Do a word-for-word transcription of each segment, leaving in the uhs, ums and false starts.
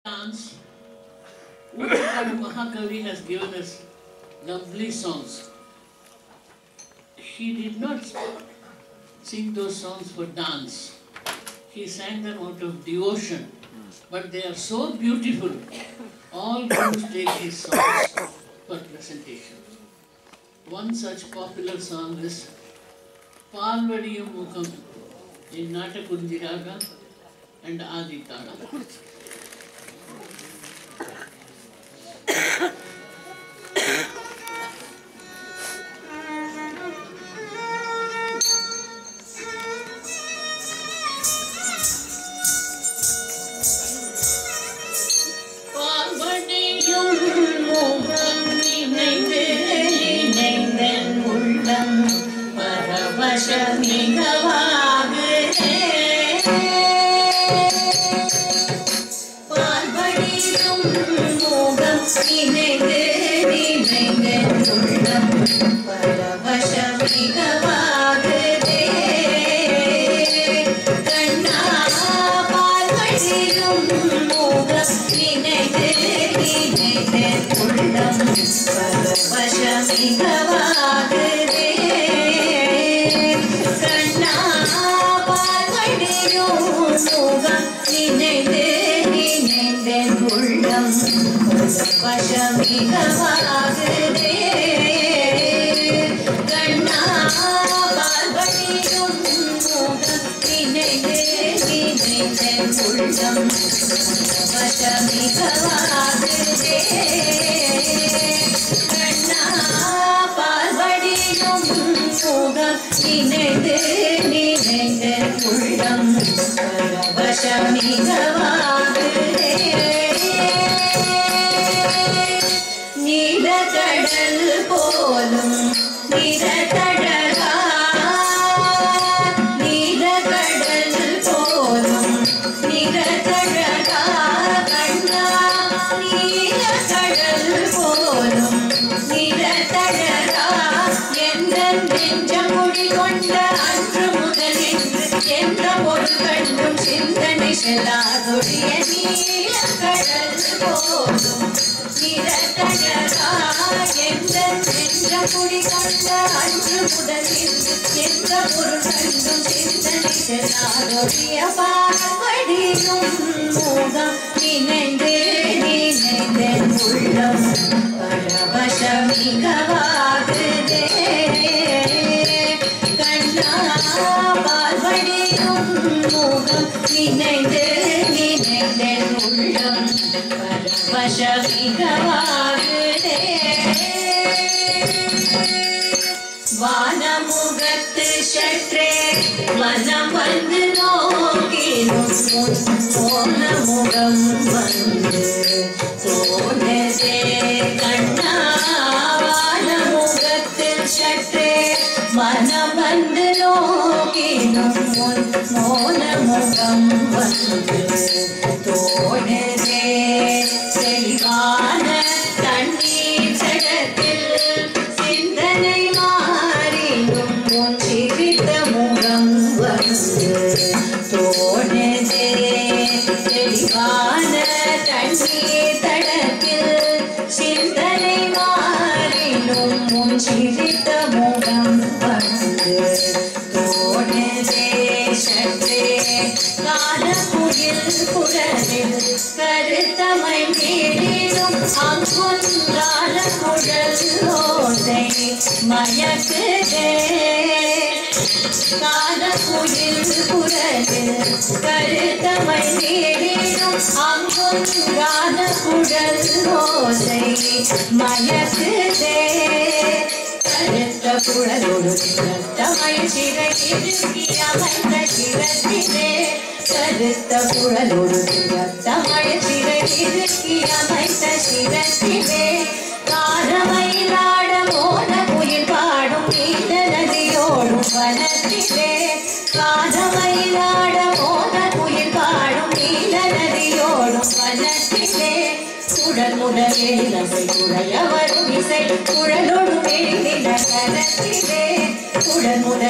Dance. Uttarkand Mahakavi has given us lovely songs. He did not sing those songs for dance. He sang them out of devotion. But they are so beautiful. All Gurus take these songs for presentation. One such popular song is Palvadiyum Mukham in Natakundi Raga and Adi Tala.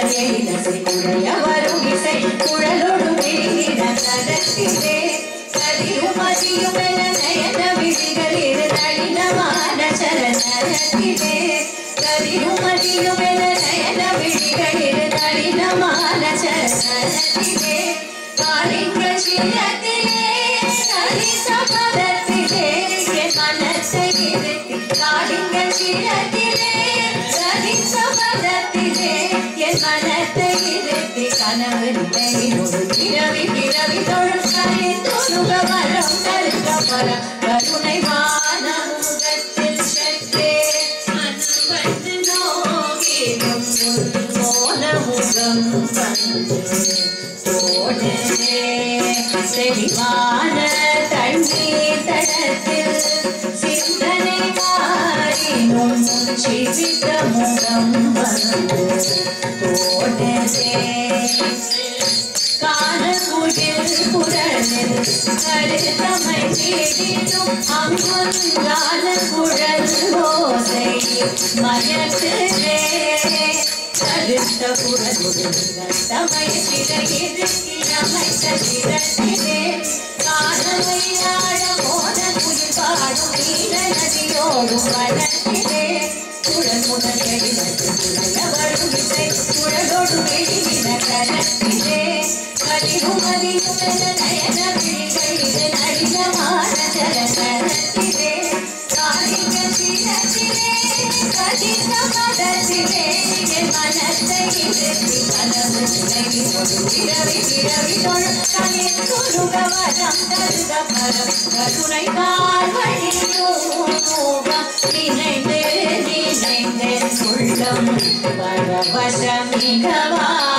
Kar கதிருமதியும் என நயன விழிகளில் நளினமான சரணத்திலே கதிருமதியும் என நயன விழிகளில் நளினமான சரணத்திலே காளிங்க சிரத்திலே கலித பதத்திலே என் மனத்தை இருத்தி காளிங்க சிரத்திலே கலித பதத்திலே என் மனத்தை இருத்தி கனவு நிலையினோடு பிறவி பிறவி தொழும் கலிந்துருக வரம் தருக பரம் கருணை வானமுகத்தில் சற்றே மனம் வந்து நோகிடும் போல முகம் வந்து தெளிவான தண்ணீர் தடத்தில் சிந்தனை மாறினும் ஜீவித முகம் வந்து தோடதே காலகுடில் குரலில் கருத்தமை தேடினும் அங்குங்கால குழல் ஓசை மயக்குதே கருத்த குரலுடன் தமை சிறையில் அமைத்த சிரத்திலே காணவை ஆட போன குயில் பாடும் நீல நதியோடும் வனத்திலே குழல் முதல் எழிலது குழலவடும் இசை குழலோடு வெளியின கரத்திலே கதிருமதியும் என நயன விழிகளில் நளினமான சரணத்திலே காளிங்க சிரத்திலே கதிர பதத்திலே என் மனத்தை இருத்தி கனவு நிலையினோடு பிறவி பிறவி தொழும் கலிந்துருக வரம் தருக பரம் கருணை வாழ்வழியோகம் நினைந்து நினைந்து உள்ளம் பரவசமிகவா